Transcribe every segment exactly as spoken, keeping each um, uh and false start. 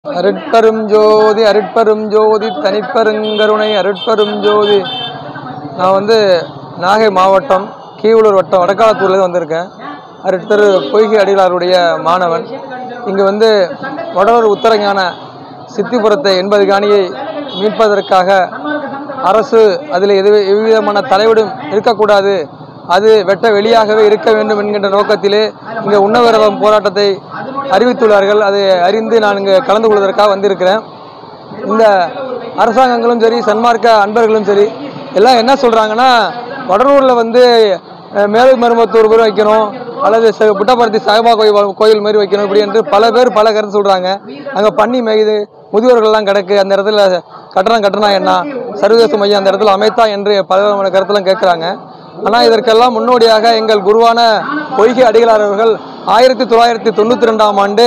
அருட்பெரும் ஜோதி அருட்பெரும் ஜோதி தனிப்பெருங்கருணை அருட்பெரும் ஜோதி. நான் வந்து நாகை மாவட்டம் கீவளூர் வட்டம் வடக்காலத்தூர்லேருந்து வந்திருக்கேன். அருட்திரு பொய்கை அடிகளாருடைய மாணவன். இங்கே வந்து வடலூர் உத்தரஞான சித்திபுரத்தை எண்பது காணியை மீட்பதற்காக அரசு அதில் எது எவ்விதமான தலைவிடும் இருக்கக்கூடாது, அது வெட்ட வெளியாகவே இருக்க வேண்டும் என்கின்ற நோக்கத்திலே இங்கே உண்ணவிரதம் போராட்டத்தை அறிவித்துள்ளார்கள். அதை அறிந்து நான் இங்கே கலந்து கொள்வதற்காக வந்திருக்கிறேன். இந்த அரசாங்கங்களும் சரி, சன்மார்க்க அன்பர்களும் சரி, எல்லாம் என்ன சொல்கிறாங்கன்னா, வடலூரில் வந்து மேலு மருமத்தூர் பேர் வைக்கணும், அல்லது புட்டபர்த்தி சாய்பா கோயில் கோயில் மாதிரி வைக்கணும், இப்படி என்று பல பேர் பல கருத்து சொல்கிறாங்க. அங்கே பண்ணி மேய்து முதியோர்கள்லாம் கிடக்கு, அந்த இடத்துல கட்டணம் கட்டணா என்ன, சர்வதேச மையம் அந்த இடத்துல அமைத்தா என்று பலவிதமான கருத்தெல்லாம் கேட்குறாங்க. ஆனால் இதற்கெல்லாம் முன்னோடியாக எங்கள் குருவான பொய்கை அடிகளார் அவர்கள் ஆயிரத்தி தொள்ளாயிரத்தி தொண்ணூற்றி ரெண்டாம் ஆண்டு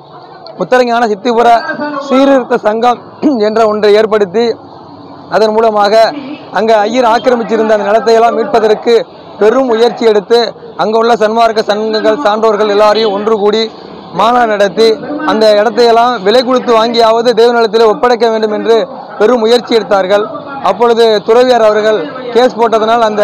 உத்தரஞான சித்திபுர சீர்திருத்த சங்கம் என்ற ஒன்றை ஏற்படுத்தி அதன் மூலமாக அங்கே ஐயர் ஆக்கிரமிச்சிருந்த அந்த நிலத்தையெல்லாம் மீட்பதற்கு பெரும் முயற்சி எடுத்து அங்கே உள்ள சன்மார்க்க சங்கங்கள் சான்றோர்கள் எல்லாரையும் ஒன்று கூடி மாநாடு நடத்தி அந்த இடத்தையெல்லாம் விலை கொடுத்து வாங்கியாவது தேவநிலத்தில் ஒப்படைக்க வேண்டும் என்று பெரும் முயற்சி எடுத்தார்கள். அப்பொழுது துறவியார் அவர்கள் கேஸ் போட்டதனால் அந்த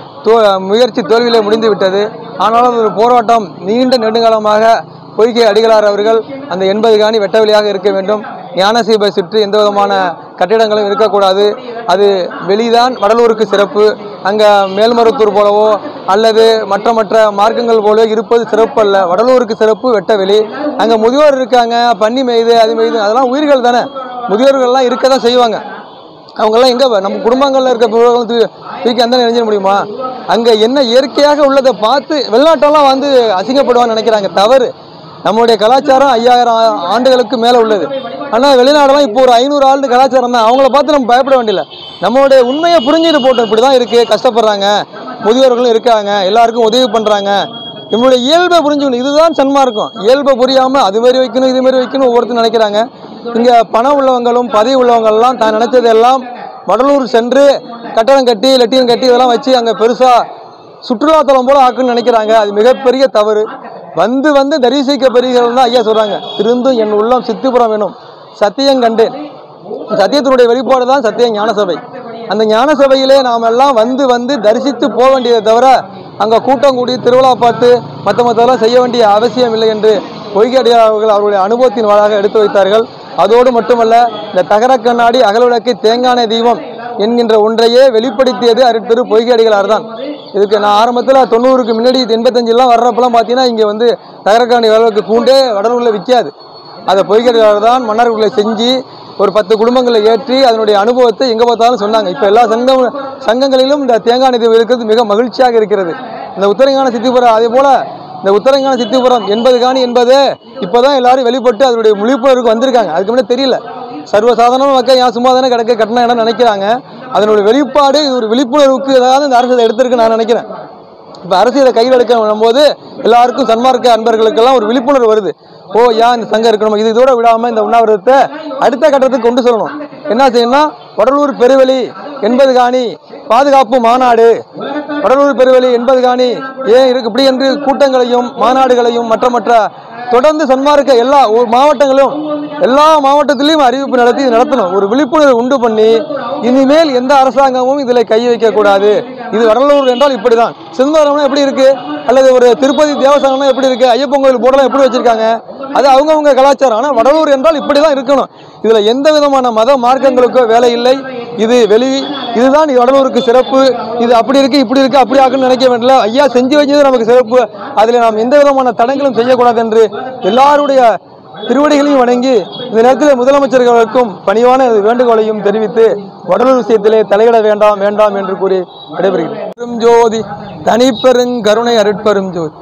முயற்சி தோல்வியிலே முடிந்து விட்டது. ஆனாலும் ஒரு போராட்டம் நீண்ட நெடுங்காலமாக பொய்கை அடிகளார் அவர்கள் அந்த எண்பது காணி வெட்ட வெளியாக இருக்க வேண்டும், ஞானசீபை சுற்றி எந்த விதமான கட்டிடங்களும் இருக்கக்கூடாது, அது வெளிதான் வடலூருக்கு சிறப்பு, அங்கே மேல்மருத்தூர் போலவோ அல்லது மற்ற மற்ற மார்க்கங்கள் போலவோ இருப்பது சிறப்பு அல்ல, வடலூருக்கு சிறப்பு வெட்ட வெளி. அங்கே முதியோர் இருக்காங்க, பன்னி மெய்து அது மெய்து, அதெல்லாம் உயிர்கள் தானே, முதியோர்கள்லாம் இருக்க தான் செய்வாங்க. அவங்கெல்லாம் எங்கே நம்ம குடும்பங்களில் இருக்க தூக்கி அந்த நினைஞ்சிட முடியுமா? அங்கே என்ன இயற்கையாக உள்ளதை பார்த்து வெளிநாட்டெல்லாம் வந்து அசிங்கப்படுவான்னு நினைக்கிறாங்க. தவறு. நம்மளுடைய கலாச்சாரம் ஐயாயிரம் ஆண்டுகளுக்கு மேலே உள்ளது. ஆனால் வெளிநாடெல்லாம் இப்போ ஒரு ஐநூறு ஆண்டு கலாச்சாரம் தான். அவங்கள பார்த்து நம்ம பயப்பட வேண்டியதில்லை. நம்மளுடைய உண்மையை புரிஞ்சுட்டு போட்டோம், இப்படி தான் இருக்குது, கஷ்டப்படுறாங்க, முதியோர்களும் இருக்காங்க, எல்லாருக்கும் உதவி பண்ணுறாங்க, நம்மளுடைய இயல்பை புரிஞ்சுக்கணும். இதுதான் சன்மார்க்கம். இயல்பை புரியாமல் அது மாதிரி வைக்கணும் இது மாதிரி வைக்கணும் ஒவ்வொருத்தரும் நினைக்கிறாங்க. இங்கே பணம் உள்ளவங்களும் பதவி உள்ளவங்கள்லாம் தான் நினைச்சதெல்லாம் வடலூர் சென்று கட்டடம் கட்டி லெட்டின் கட்டி இதெல்லாம் வச்சு அங்கே பெருசாக சுற்றுலாத்தலம் போல ஆக்குன்னு நினைக்கிறாங்க. அது மிகப்பெரிய தவறு. வந்து வந்து தரிசிக்க பெறுகிறவர்கள் தான் ஐயா சொல்கிறாங்க, திருந்தும் என் உள்ளம் சித்திபுரம் வேணும், சத்தியம் கண்டேன். சத்தியத்தினுடைய வெளிப்பாடு தான் சத்திய ஞான சபை. அந்த ஞான சபையிலே நாம் எல்லாம் வந்து வந்து தரிசித்து போக வேண்டியதை தவிர அங்கே கூட்டம் கூடி திருவிழா பார்த்து மற்ற மற்றெல்லாம் செய்ய வேண்டிய அவசியம் இல்லை என்று பொய்கை அடிகளார் அவர்கள் அவருடைய அனுபவத்தின் வாளாக எடுத்து வைத்தார்கள். அதோடு மட்டுமல்ல, இந்த தகர கண்ணாடி அகல்விளக்கு தேங்காய் தீபம் என்கின்ற ஒன்றையே வெளிப்படுத்தியது அருட்திரு பொய்கை அடிகளார் தான். இதுக்கு நான் ஆரம்பத்தில் தொண்ணூறுக்கு முன்னாடி எண்பத்தஞ்சுலாம் வர்றப்பெல்லாம் பார்த்தீங்கன்னா இங்கே வந்து தகர கண்ணாடி அகல்விளக்கு கூண்டே வடலூரில் விற்காது. அதை பொய்கை அடிகளார் தான் மன்னர்களை செஞ்சு ஒரு பத்து குடும்பங்களை ஏற்றி அதனுடைய அனுபவத்தை எங்கே பார்த்தாலும் சொன்னாங்க. இப்போ எல்லா சங்கம் சங்கங்களிலும் இந்த தேங்காய் தீபம் இருக்கிறது மிக மகிழ்ச்சியாக இருக்கிறது. இந்த உத்தரஞான சித்திபுரம் அதே போல் இந்த உத்தரஞான சித்திபுரம் எண்பது காணி என்பது இப்போ தான் எல்லாரும் வெளிப்பட்டு அதனுடைய விழிப்புணர்வுக்கு வந்திருக்காங்க. அதுக்கு முன்னாடி தெரியல. சர்வசாதாரணமாக மக்கள் ஏன் சும்மா தானே கிடக்க கட்டணம் என்ன நினைக்கிறாங்க. அதனுடைய வெளிப்பாடு இது ஒரு விழிப்புணர்வுக்கு ஏதாவது இந்த அரசு எடுத்திருக்கு நான் நினைக்கிறேன். இப்போ அரசு இதை கையில் எடுக்க போது எல்லாருக்கும் சன்மார்க்க அன்பர்களுக்கெல்லாம் ஒரு விழிப்புணர்வு வருது. ஓ ஏன் இந்த சங்கம் இருக்கணும், இது இதோட விடாமல் இந்த உண்ணாவிரதத்தை அடுத்த கட்டத்துக்கு கொண்டு சொல்லணும். என்ன செய்யணும்னா, வடலூர் பெருவெளி எண்பது காணி பாதுகாப்பு மாநாடு, வடலூர் பெருவெளி எண்பது காணி ஏன் இருக்கு இப்படி என்று கூட்டங்களையும் மாநாடுகளையும் மற்ற மற்ற தொடர்ந்து சன்மார்க்க எல்லா மாவட்டங்களும் எல்லா மாவட்டத்திலையும் அறிவிப்பு நடத்தி நடத்தணும். ஒரு விழிப்புணர்வு உண்டு பண்ணி இனிமேல் எந்த அரசாங்கமும் இதில் கை வைக்கக்கூடாது. இது வடலூர் என்றால் இப்படி தான், சிதம்பரம்னா எப்படி இருக்கு, அல்லது ஒரு திருப்பதி தேவஸ்தானம்னா எப்படி இருக்கு, ஐயப்பன் கோயில் போடலாம் எப்படி வச்சிருக்காங்க, அது அவங்கவுங்க கலாச்சாரம். ஆனால் வடலூர் என்றால் இப்படி தான் இருக்கணும். இதில் எந்த விதமான மத மார்க்கங்களுக்கோ வேலை இல்லை. இது வெளி இதுதான் வடலூருக்கு சிறப்பு, இது அப்படி இருக்கு இப்படி இருக்கு அப்படி ஆக்குன்னு நினைக்க வேண்டிய ஐயா செஞ்சு வச்சது நமக்கு சிறப்பு, அதில் நாம் எந்த விதமான தடங்களும் செய்யக்கூடாது என்று எல்லாருடைய திருவடிகளையும் வணங்கி இந்த நேரத்தில் முதலமைச்சர்களுக்கும் பணிவான வேண்டுகோளையும் தெரிவித்து வடலூர் விஷயத்திலே தலையிட வேண்டாம் வேண்டாம் என்று கூறி விடைபெறுகிறேன். ஜோதி தனிப்பெருங்கருணை அருட்பெரும் ஜோதி.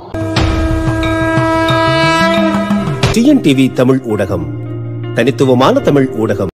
டிஎன்டிவி தமிழ் ஊடகம், தனித்துவமான தமிழ் ஊடகம்.